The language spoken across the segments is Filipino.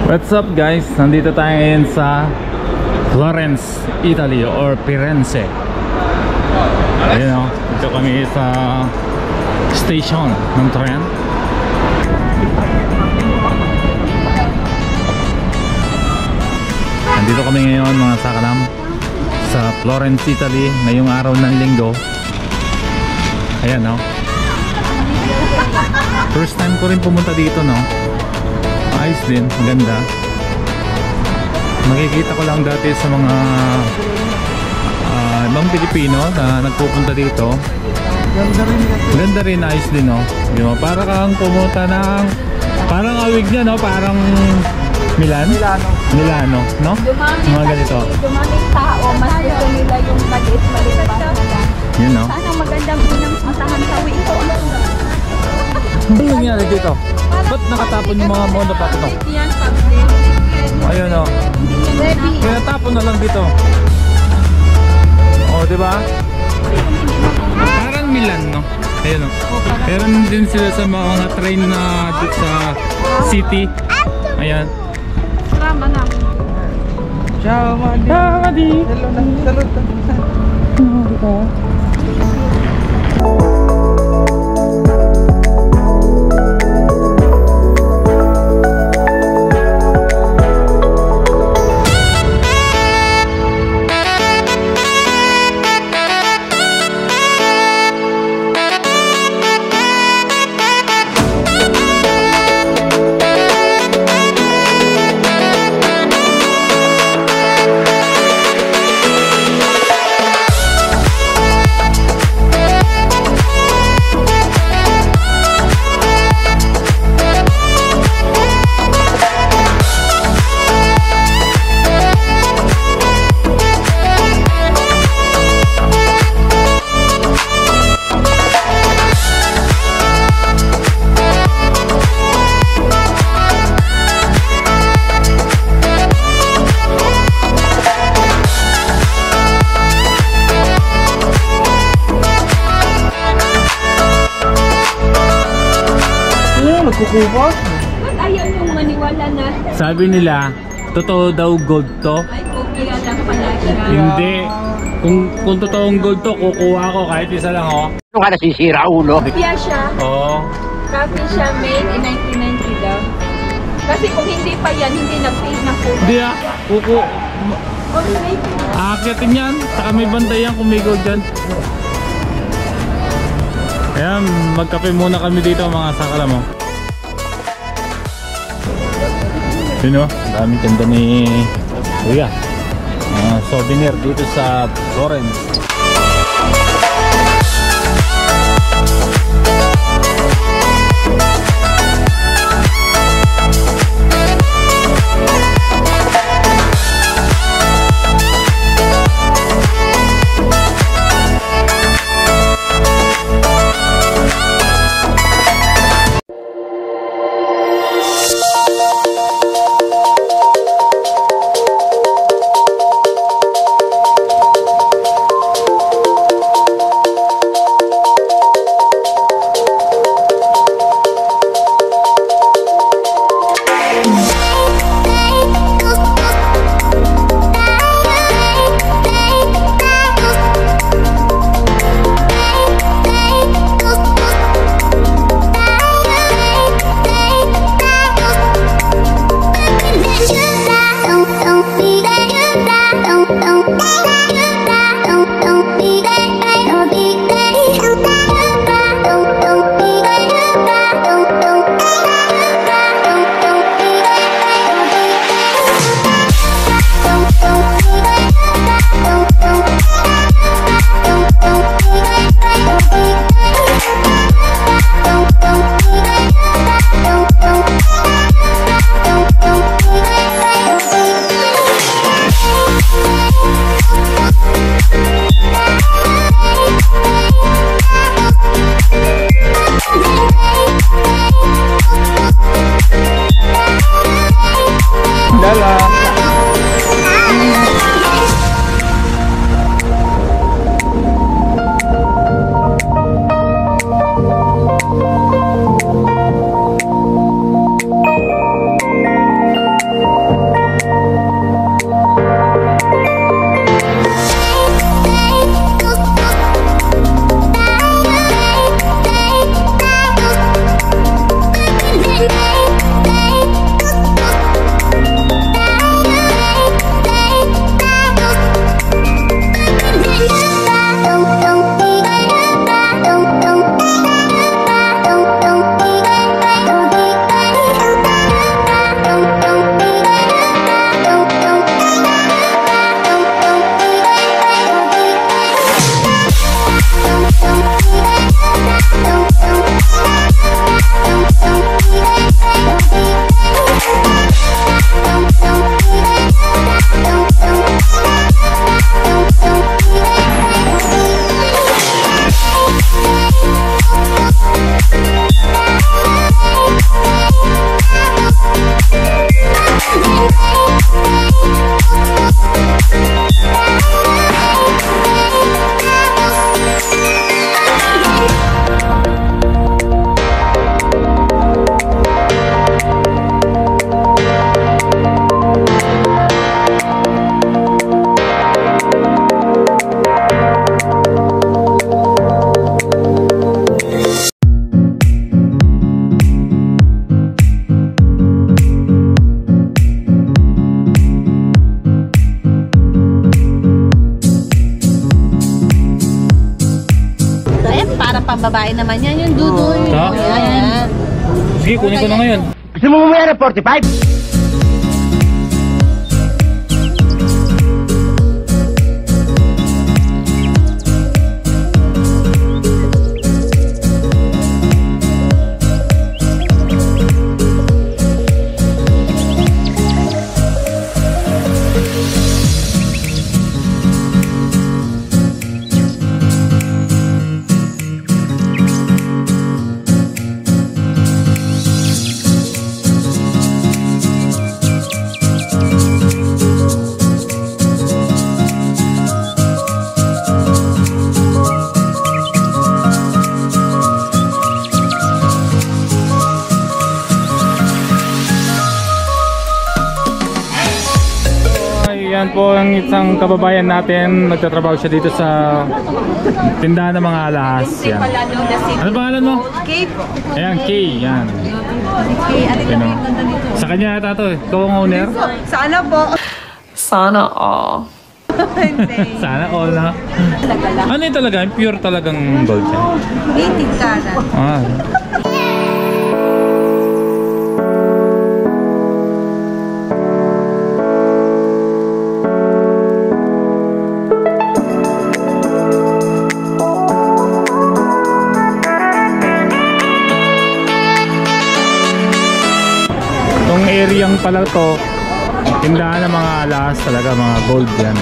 What's up guys? Nandito tayo ngayon sa Firenze, Italy or Firenze. Ayun o, dito kami sa station ng tren. Nandito kami ngayon mga sakalam sa Firenze, Italy ngayong araw ng linggo. Ayan o, first time ko rin pumunta dito, no? Ayos din, maganda. Makikita ko lang dati sa mga ibang Pilipino na nagpupunta dito. Ganda rin, ayos din, no? Diba? Para kang pumunta ng parang awig niya, no? Parang Milano, no? Mga ganito. Dumaming tao, mas gusto nila yung maliit-maliit pa. Yun, no? Sana magandang unang puntahan sa Wiko. Ano nangyari dito? Ba't nakatapon yung mga mono pa ito? Ayun o. Kaya tapon na lang dito. O, diba? Parang Milan, no? Ayun o. Meron din sila sa mga train na sa city. Ayan. Salamat na. Ciao, Madi. Ciao, Madi. Salud. Ba't ayaw yung maniwala na? Sabi nila, totoo daw gold to. Ay, kaya lang pala. Hindi. Kung totoong gold to, kukuha ko kahit isa lang, oh. Ano ka nasisira, ulo? Kaya siya, Oo. copy siya made in 1990 daw. Kasi kung hindi pa yan, hindi nag-fade na po. Hindi ah. Aakyatin yan. Saka may bantayan kung may gold dyan. Ayan, magkape muna kami dito mga sakala mo. Yun o, daming ganda ni Kuya. Souvenir dito sa Firenze. babae naman yan. Yung dudo. Ha? Yan. Sige, kunin ko na ngayon. Gusto mo bumaya ng 45? Yan po ang isang kababayan natin, nagtatrabaho siya dito sa tindahan ng mga alas. Yan. Ano pangalan mo? Kay po. Ayan, Kay. Yan. Kay, Ano? Sa kanya ata to eh. Ikaw ang owner? Sana po. Sana all. Hindi. Sana all na. Ano yun talaga? Pure talagang gold yan. 18 karat. Ah. Itong areang pala to, tindahan ng mga alas talaga, mga gold yan.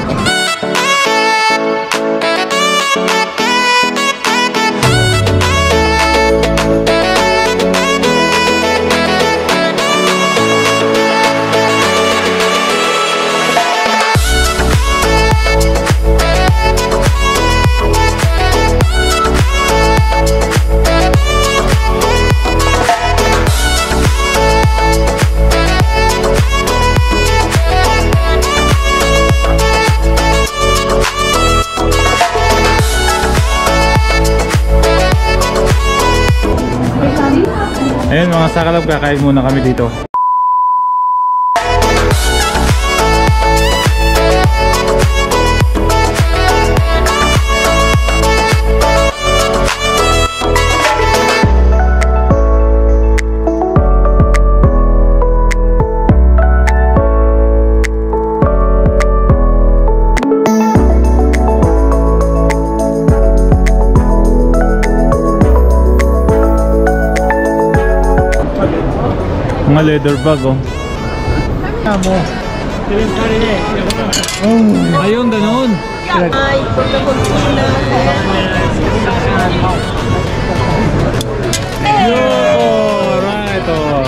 Ayun mga sakalab, kakain muna kami dito. Mga leather bag oh. Ayun, ganun. Ay, pagkakuntina. Yo, right oh.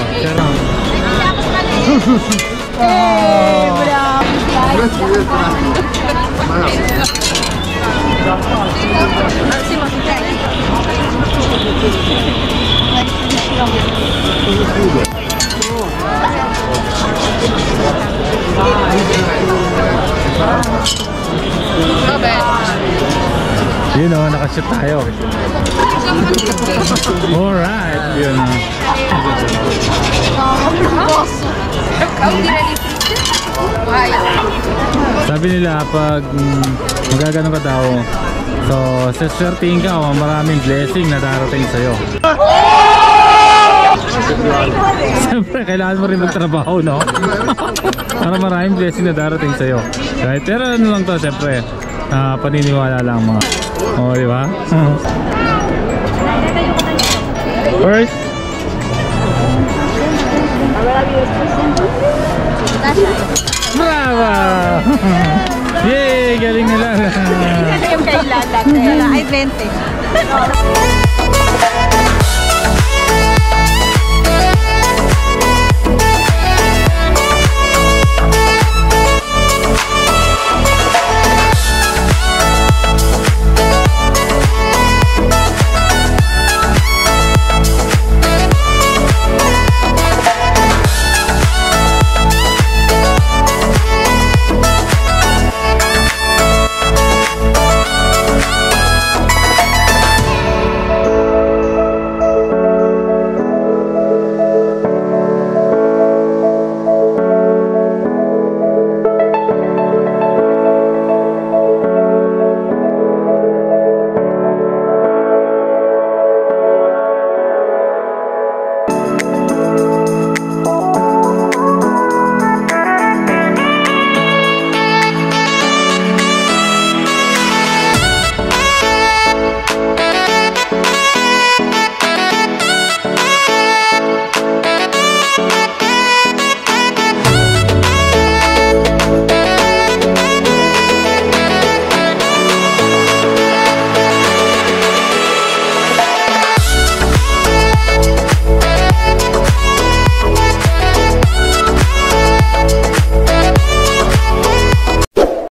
Yun o, nakashoot tayo. Alright, yun o. Sabi nila pag magagano ka daw, so saswertihin ka o maraming blessing na darating sa'yo. Siyempre, kailangan mo rin magtrabaho, no? Para maraming blessing na darating sa'yo. Right? Pero ano lang to, siyempre, paniniwala lang mga. O, di ba? First. Bravo! Yay! Galing nila! Yung kailan. Ay, 20.